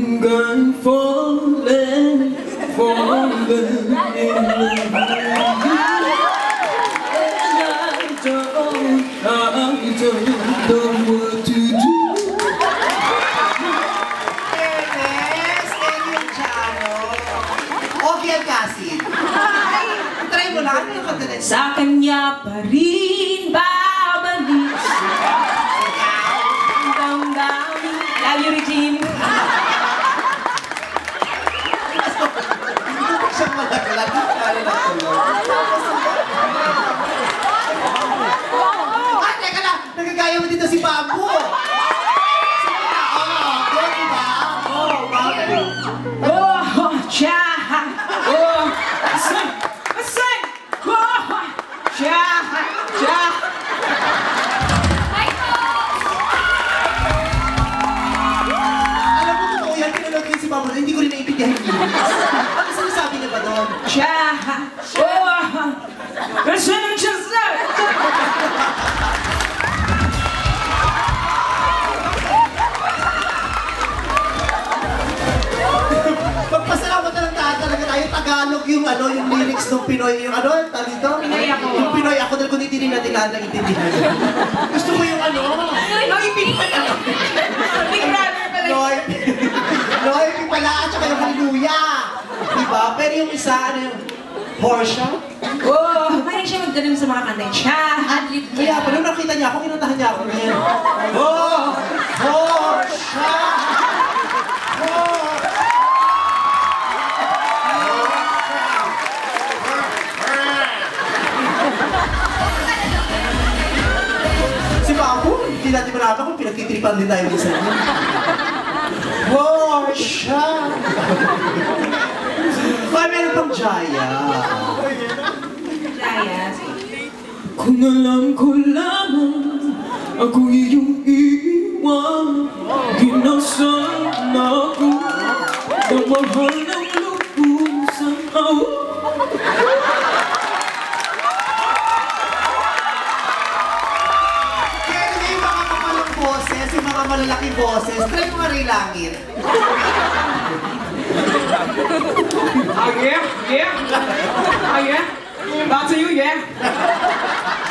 I'm falling, falling in love. I don't know what to do. Ernest, Elion Chano. Okay ang kasi. Try mo lang, ano yung kanta na yun? Sa kanya pa rin babalik. Down, down. Love you, Regine. Siyang malaglag. Kaya na tuloy. Ay, teka lang! Nagagaya mo dito si Bambo! Oh, cha. Oh, listen. Oh, cha. Alam mo, totoo yan, pinanood ko yung si Bambo na hindi ko rin naiintindihan yung lyrics. Ano sinasabi niya ba doon? Cha. Oh, listen, just that. Magpasalamat na lang talaga tayo Tagalog yung yung lyrics ng Pinoy, yung tawag dito? Pinoy ako. Yung Pinoy ako dahil kung hindi natin lahat ng intindihan. Gusto ko yung Ay, big pala. Big brother pala. Noy, pala, at saka yung Hallelujah. Diba? Pero yung isa, yung Porsche. Oh, mahilig siya magdalim sa mga kanta. Cha, adlib niya. Kaya pa, nung nakita niya ako, kinantahan niya ako ngayon. Oh! Porsche! Si Papo, hindi natin malaman kung pinagtitripan din tayo minsan. Porsche! Ay, meron pang Jaya. Jaya. Kung alam ko lamang ako iyong iiwan, ginasal na ako ng mahal ng lubusan. Kaya yung mga kamalang boses, yung mga malalaking boses, try mo nga rin langit. Yeah. Back to you, yeah.